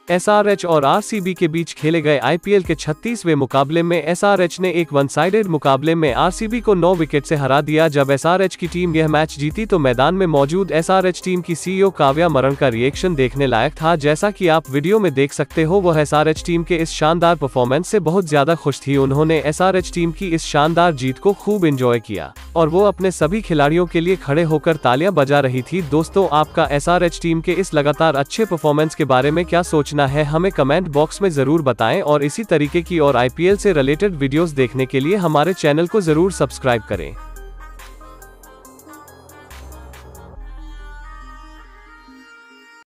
SRH और RCB के बीच खेले गए आईपीएल के 36वें मुकाबले में एसआरएच ने एक वन साइडेड मुकाबले में आरसीबी को 9 विकेट से हरा दिया। जब एसआरएच की टीम यह मैच जीती तो मैदान में मौजूद एसआरएच टीम की सीईओ काव्या मरण का रिएक्शन देखने लायक था। जैसा कि आप वीडियो में देख सकते हो, वह एसआरएच टीम के इस शानदार परफॉर्मेंस से बहुत ज्यादा खुश थी। उन्होंने एसआरएच टीम की इस शानदार जीत को खूब एंजॉय किया और वो अपने सभी खिलाड़ियों के लिए खड़े होकर तालियां बजा रही थी। दोस्तों, आपका एसआरएच टीम के इस लगातार अच्छे परफॉर्मेंस के बारे में क्या सोचना है, हमें कमेंट बॉक्स में जरूर बताएं और इसी तरीके की और आईपीएल से रिलेटेड वीडियोस देखने के लिए हमारे चैनल को जरूर सब्सक्राइब करें।